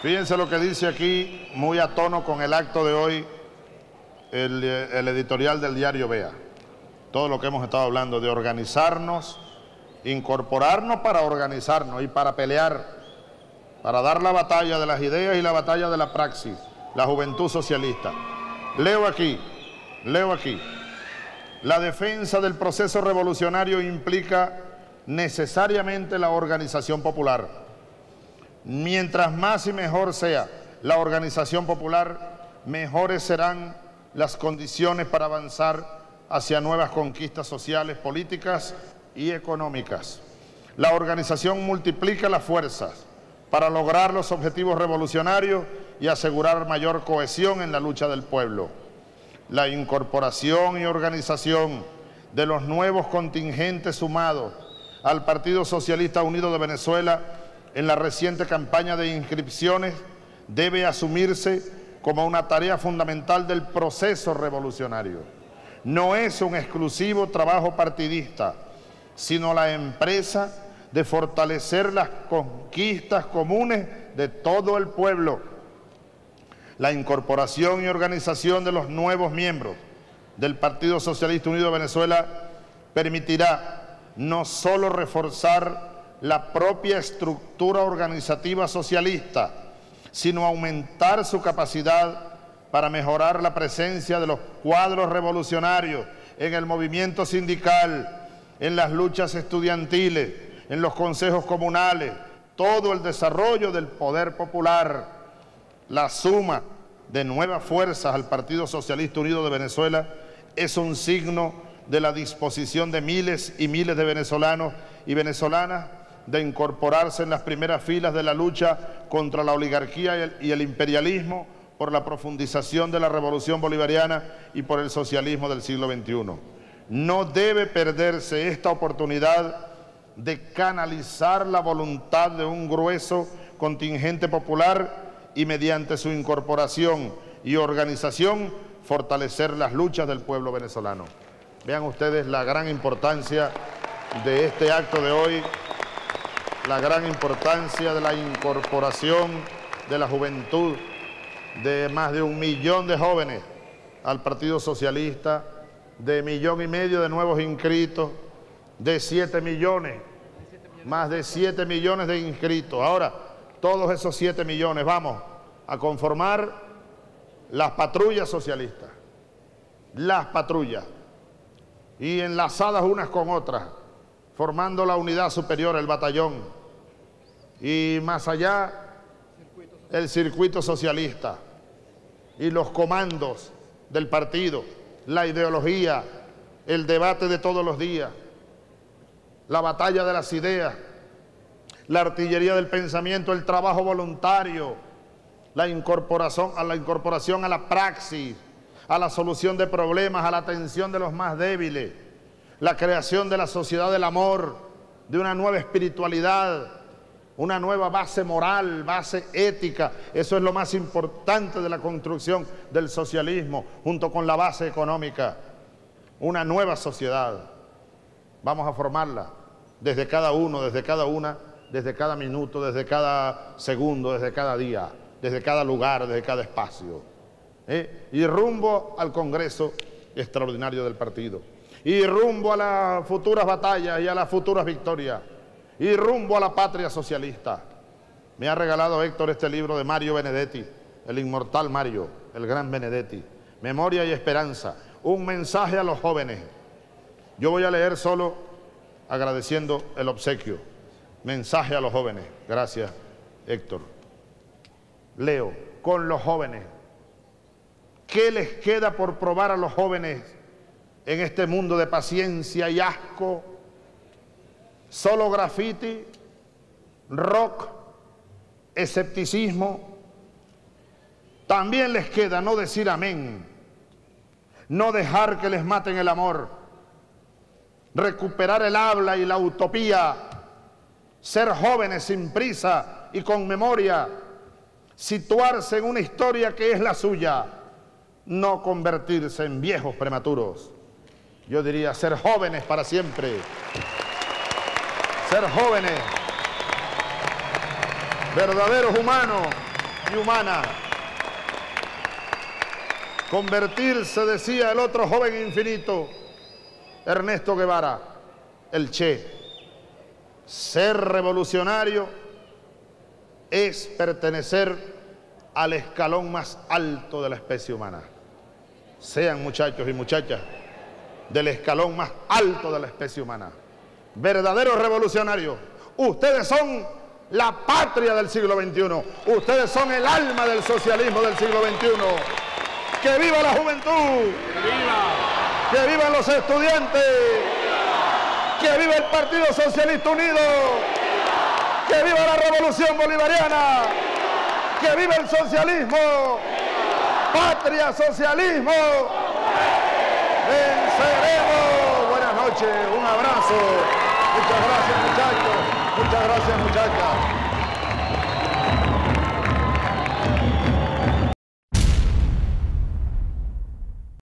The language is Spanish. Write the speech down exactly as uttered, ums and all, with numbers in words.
Fíjense lo que dice aquí, muy a tono con el acto de hoy, el, el editorial del diario Vea. Todo lo que hemos estado hablando de organizarnos, incorporarnos para organizarnos y para pelear, para dar la batalla de las ideas y la batalla de la praxis, la juventud socialista. Leo aquí, leo aquí. La defensa del proceso revolucionario implica necesariamente la organización popular. Mientras más y mejor sea la organización popular, mejores serán las condiciones para avanzar hacia nuevas conquistas sociales, políticas y económicas. La organización multiplica las fuerzas para lograr los objetivos revolucionarios y asegurar mayor cohesión en la lucha del pueblo. La incorporación y organización de los nuevos contingentes sumados al Partido Socialista Unido de Venezuela en la reciente campaña de inscripciones debe asumirse como una tarea fundamental del proceso revolucionario. No es un exclusivo trabajo partidista, sino la empresa de fortalecer las conquistas comunes de todo el pueblo. La incorporación y organización de los nuevos miembros del Partido Socialista Unido de Venezuela permitirá no solo reforzar la propia estructura organizativa socialista, sino aumentar su capacidad para mejorar la presencia de los cuadros revolucionarios en el movimiento sindical, en las luchas estudiantiles, en los consejos comunales, todo el desarrollo del poder popular. La suma de nuevas fuerzas al Partido Socialista Unido de Venezuela es un signo de la disposición de miles y miles de venezolanos y venezolanas de incorporarse en las primeras filas de la lucha contra la oligarquía y el, y el imperialismo, por la profundización de la revolución bolivariana y por el socialismo del siglo veintiuno. No debe perderse esta oportunidad de canalizar la voluntad de un grueso contingente popular y mediante su incorporación y organización fortalecer las luchas del pueblo venezolano. Vean ustedes la gran importancia de este acto de hoy, la gran importancia de la incorporación de la juventud, de más de un millón de jóvenes al Partido Socialista, de millón y medio de nuevos inscritos, de siete millones, más de siete millones de inscritos. Ahora, todos esos siete millones vamos a conformar las patrullas socialistas, las patrullas, y enlazadas unas con otras, formando la unidad superior, el batallón, y más allá el circuito socialista y los comandos del partido, la ideología, el debate de todos los días, la batalla de las ideas, la artillería del pensamiento, el trabajo voluntario, la incorporación a la incorporación a la praxis, a la solución de problemas, a la atención de los más débiles, la creación de la sociedad del amor, de una nueva espiritualidad, una nueva base moral, base ética. Eso es lo más importante de la construcción del socialismo, junto con la base económica. Una nueva sociedad. Vamos a formarla desde cada uno, desde cada una, desde cada minuto, desde cada segundo, desde cada día, desde cada lugar, desde cada espacio. ¿Eh? Y rumbo al Congreso extraordinario del partido. Y rumbo a las futuras batallas y a las futuras victorias. Y rumbo a la patria socialista. Me ha regalado Héctor este libro de Mario Benedetti, el inmortal Mario, el gran Benedetti, Memoria y Esperanza, un mensaje a los jóvenes. Yo voy a leer solo agradeciendo el obsequio. Mensaje a los jóvenes. Gracias, Héctor. Leo, con los jóvenes. ¿Qué les queda por probar a los jóvenes en este mundo de paciencia y asco? Solo grafiti, rock, escepticismo. También les queda no decir amén, no dejar que les maten el amor, recuperar el habla y la utopía, ser jóvenes sin prisa y con memoria, situarse en una historia que es la suya, no convertirse en viejos prematuros. Yo diría ser jóvenes para siempre. Ser jóvenes, verdaderos humanos, especie humana. Convertirse, decía el otro joven infinito, Ernesto Guevara, el Che, ser revolucionario es pertenecer al escalón más alto de la especie humana. Sean, muchachos y muchachas, del escalón más alto de la especie humana. Verdaderos revolucionarios. Ustedes son la patria del siglo veintiuno. Ustedes son el alma del socialismo del siglo veintiuno. ¡Que viva la juventud! ¡Que viva! ¡Que vivan los estudiantes! ¡Viva! ¡Que viva el Partido Socialista Unido! ¡Viva! ¡Que viva la Revolución Bolivariana! ¡Viva! ¡Que viva el socialismo! ¡Viva! ¡Patria, socialismo! ¡Venceremos! Buenas noches, un abrazo. Muchas gracias, muchachos. Muchas gracias, muchachas.